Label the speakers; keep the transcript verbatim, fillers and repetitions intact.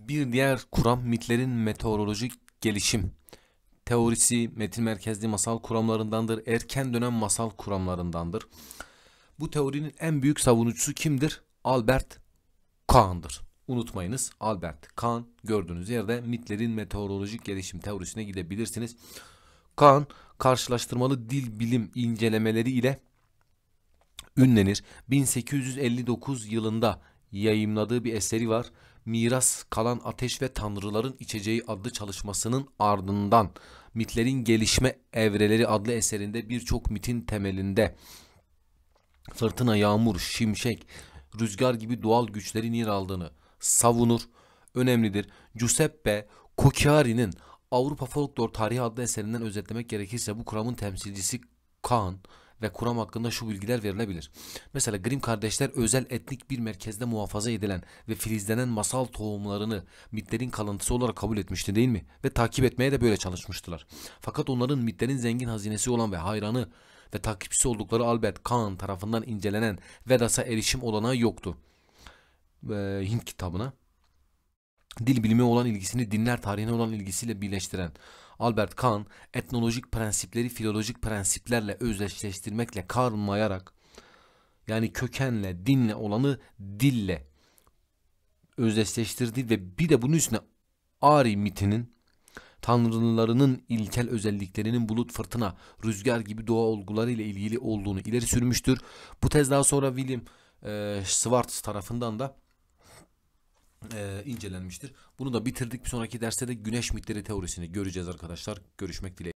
Speaker 1: Bir diğer kuram mitlerin meteorolojik gelişim teorisi, metin merkezli masal kuramlarındandır. Erken dönem masal kuramlarındandır. Bu teorinin en büyük savunucusu kimdir? Albert Kahn'dır. Unutmayınız, Albert Kahn gördüğünüz yerde mitlerin meteorolojik gelişim teorisine gidebilirsiniz. Kahn karşılaştırmalı dil bilim incelemeleri ile ünlenir. bin sekiz yüz elli dokuz yılında yayımladığı bir eseri var. Miras kalan ateş ve tanrıların içeceği adlı çalışmasının ardından mitlerin gelişme evreleri adlı eserinde birçok mitin temelinde fırtına, yağmur, şimşek, rüzgar gibi doğal güçlerin yer aldığını savunur. Önemlidir. Giuseppe Cocchiari'nin Avrupa Folklor Tarihi adlı eserinden özetlemek gerekirse bu kuramın temsilcisi Kahn ve kuram hakkında şu bilgiler verilebilir. Mesela Grimm kardeşler özel etnik bir merkezde muhafaza edilen ve filizlenen masal tohumlarını mitlerin kalıntısı olarak kabul etmişti, değil mi? Ve takip etmeye de böyle çalışmıştılar. Fakat onların mitlerin zengin hazinesi olan ve hayranı ve takipçisi oldukları Albert Kahn tarafından incelenen Vedas'a erişim olanağı yoktu. Ee, Hint kitabına. Dil bilimi olan ilgisini dinler tarihine olan ilgisiyle birleştiren Albert Kahn, etnolojik prensipleri filolojik prensiplerle özdeşleştirmekle kalmayarak, yani kökenle, dinle olanı dille özdeşleştirdi ve bir de bunun üstüne Ari mitinin tanrılarının ilkel özelliklerinin bulut, fırtına, rüzgar gibi doğa olguları ile ilgili olduğunu ileri sürmüştür. Bu tez daha sonra William e, Schwartz tarafından da e, incelenmiştir. Bunu da bitirdik. Bir sonraki derste de güneş mitleri teorisini göreceğiz arkadaşlar. Görüşmek dileğiyle.